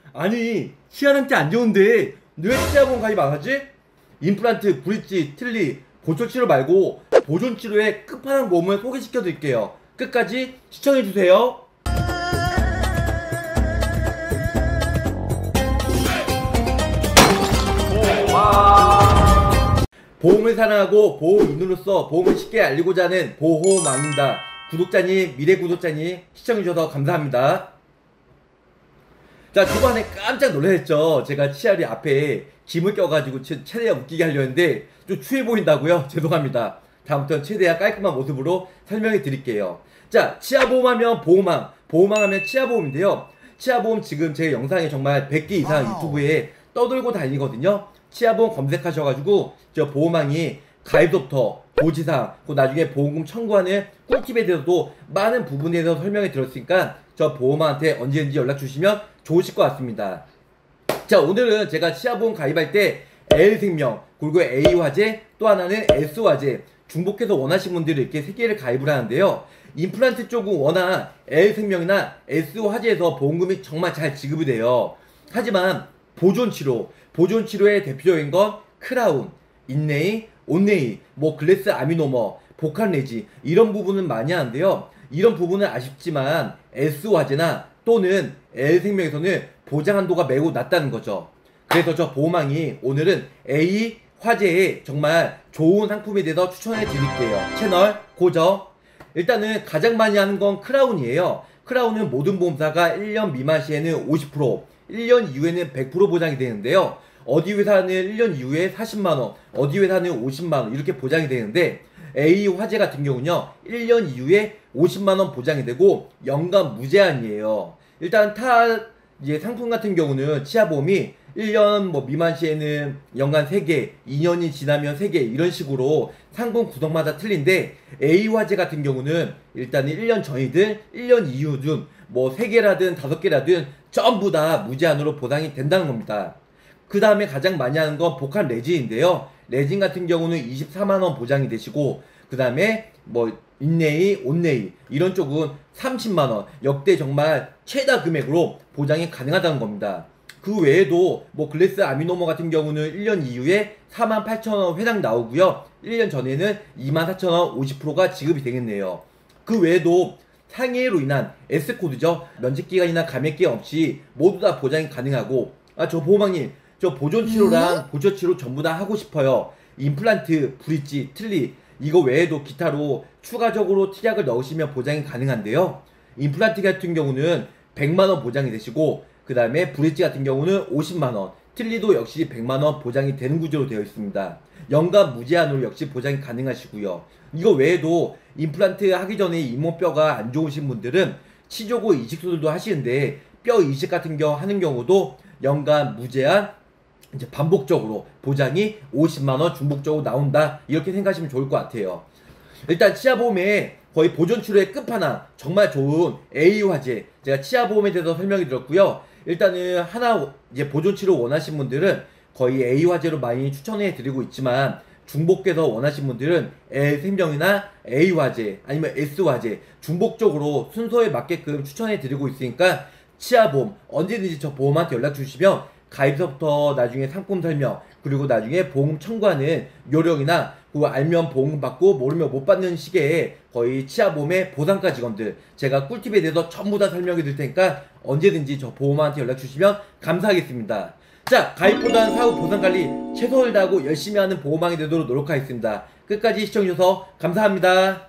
아니 치아 상태 안 좋은데 왜 치아보험 가입 안 하지? 임플란트, 브릿지, 틀니, 보철치료 말고 보존치료의 끝판왕 보험을 소개시켜 드릴게요. 끝까지 시청해 주세요. 보험을 사랑하고 보험인으로서 보험을 쉽게 알리고자 하는 보호망입니다. 구독자님, 미래 구독자님 시청해주셔서 감사합니다. 자, 초반에 깜짝 놀라셨죠? 제가 치아리 앞에 짐을 껴가지고 최대한 웃기게 하려 했는데 좀 추해 보인다고요? 죄송합니다. 다음부터는 최대한 깔끔한 모습으로 설명해 드릴게요. 자, 치아보험하면 보호망, 보호망하면 치아보험인데요. 치아보험 지금 제 영상에 정말 100개 이상 유튜브에 떠돌고 다니거든요. 치아보험 검색하셔가지고 저 보호망이 가입부터 고지사항, 그 나중에 보험금 청구하는 꿀팁에 대해서도 많은 부분에 대해서 설명해 드렸으니까 저 보호망한테 언제든지 연락 주시면 좋으실 것 같습니다. 자, 오늘은 제가 치아보험 가입할 때 L생명, 그리고 A화재, 또 하나는 S화재 중복해서 원하시는 분들이 이렇게 3개를 가입을 하는데요. 임플란트 쪽은 워낙 L생명이나 S화재에서 보험금이 정말 잘 지급이 돼요. 하지만 보존치료의 대표적인 건 크라운, 인네이, 온네이, 뭐 글래스 아미노머, 복합레지 이런 부분은 많이 하는데요. 이런 부분은 아쉽지만 S화재나 또는 L생명에서는 보장 한도가 매우 낮다는 거죠. 그래서 저 보호망이 오늘은 A화재의 정말 좋은 상품에 대해서 추천해 드릴게요. 채널 고정. 일단은 가장 많이 하는 건 크라운이에요. 크라운은 모든 보험사가 1년 미만 시에는 50%, 1년 이후에는 100% 보장이 되는데요. 어디 회사는 1년 이후에 40만원, 어디 회사는 50만원 이렇게 보장이 되는데 A화재 같은 경우는요 1년 이후에 50만원 보장이 되고 연간 무제한이에요. 일단 이제 상품 같은 경우는 치아보험이 1년 뭐 미만 시에는 연간 3개, 2년이 지나면 3개 이런 식으로 상품 구성마다 틀린데 A화재 같은 경우는 일단은 1년 전이든 1년 이후든 뭐 3개라든 5개라든 전부 다 무제한으로 보상이 된다는 겁니다. 그 다음에 가장 많이 하는 건 복합 레진인데요. 레진 같은 경우는 24만원 보장이 되시고 그 다음에 뭐 인네이, 온네이 이런 쪽은 30만원 역대 정말 최다 금액으로 보장이 가능하다는 겁니다. 그 외에도 뭐 글래스 아미노머 같은 경우는 1년 이후에 48,000원 회당 나오고요. 1년 전에는 24,000원 50%가 지급이 되겠네요. 그 외에도 상해로 인한 S코드죠. 면책기간이나 감액기간 없이 모두 다 보장이 가능하고 저 보호망님 저 보존치료랑 보철치료 전부 다 하고 싶어요. 임플란트, 브릿지, 틀니 이거 외에도 기타로 추가적으로 특약을 넣으시면 보장이 가능한데요. 임플란트 같은 경우는 100만원 보장이 되시고 그 다음에 브릿지 같은 경우는 50만원, 틀니도 역시 100만원 보장이 되는 구조로 되어 있습니다. 연간 무제한으로 역시 보장이 가능하시고요. 이거 외에도 임플란트 하기 전에 잇몸뼈가 안 좋으신 분들은 치조고 이식술도 하시는데 뼈 이식 같은 하는 경우도 연간 무제한 이제 반복적으로 보장이 50만원 중복적으로 나온다 이렇게 생각하시면 좋을 것 같아요. 일단 치아보험에 거의 보존치료의 끝판왕 정말 좋은 A화재 제가 치아보험에 대해서 설명해 드렸고요. 일단은 하나 이제 보존치료 원하신 분들은 거의 A화재로 많이 추천해 드리고 있지만 중복해서 원하신 분들은 L생명이나 A화재 아니면 S화재 중복적으로 순서에 맞게끔 추천해 드리고 있으니까 치아보험 언제든지 저 보험한테 연락 주시면 가입서부터 나중에 상품 설명 그리고 나중에 보험 청구하는 요령이나 그 알면 보험 받고 모르면 못 받는 시기에 거의 치아보험의 보상가 직원들 제가 꿀팁에 대해서 전부 다 설명해 드릴 테니까 언제든지 저 보험한테 연락 주시면 감사하겠습니다. 자, 가입보다는 사후 보상관리 최선을 다하고 열심히 하는 보험왕이 되도록 노력하겠습니다. 끝까지 시청해주셔서 감사합니다.